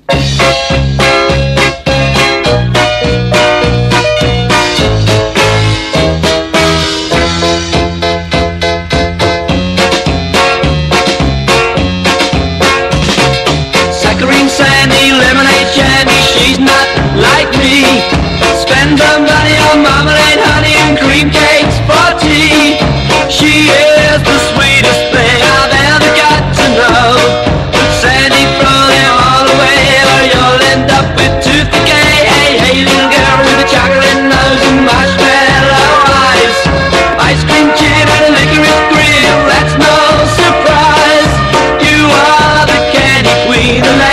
Saccharine, sandy, lemonade, shandy, she's not like me. Spend her money on marmalade, honey, and cream cakes for tea. She is the sweetest thing I've ever got to know. But Sandy, throw them all away, or you'll end up with tooth decay. Hey, hey, little girl with a chocolate nose and marshmallow eyes, ice cream chip and a licorice grill, that's no surprise. You are the candy queen.